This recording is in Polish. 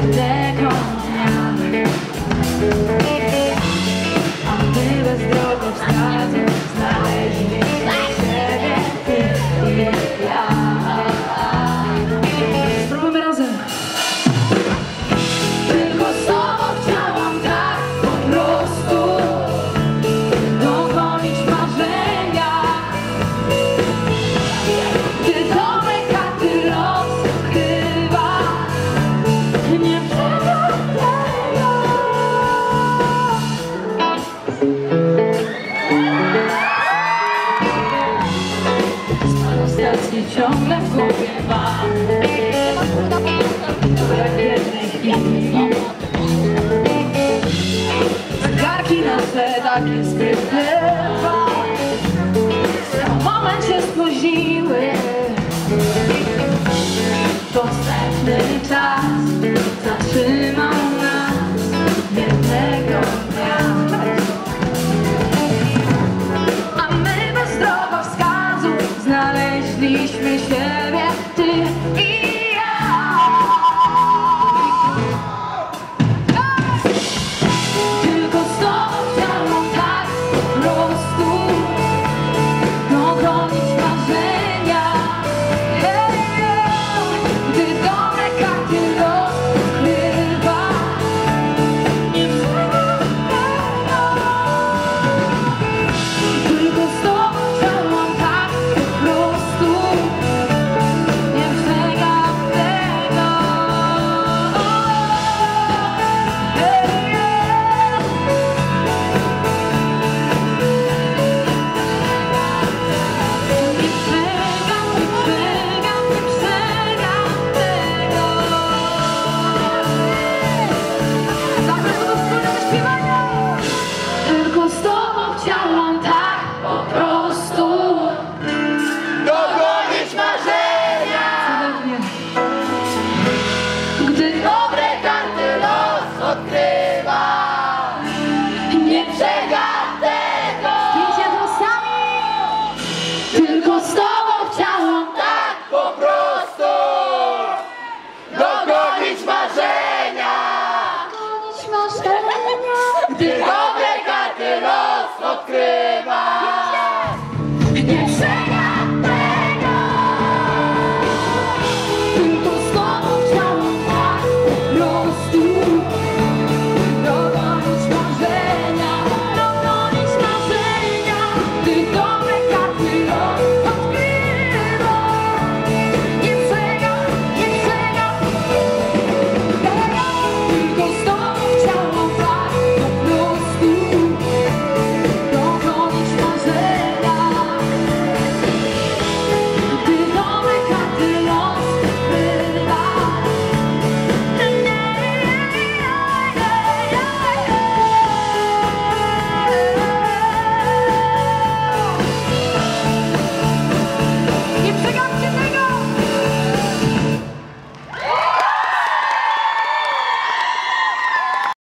jednego dnia. A my bez drogowskazu znaleźliśmy siebie, ty i ja. Spróbujmy razem. Tylko z tobą chciałam tak po prostu dogonić marzenia. Ty domek, a ty los ukrywa. Nie przegap tego. Z paru stacji ciągle w głowie mam. Jak w jednej chwili zegarki nasze takie sprytne dwa w moment się spóźniły. Dostępny czas zatrzymał nas jednego dnia. A my bez drogowskazu znaleźliśmy siebie, ty i tylko z tobą chciałam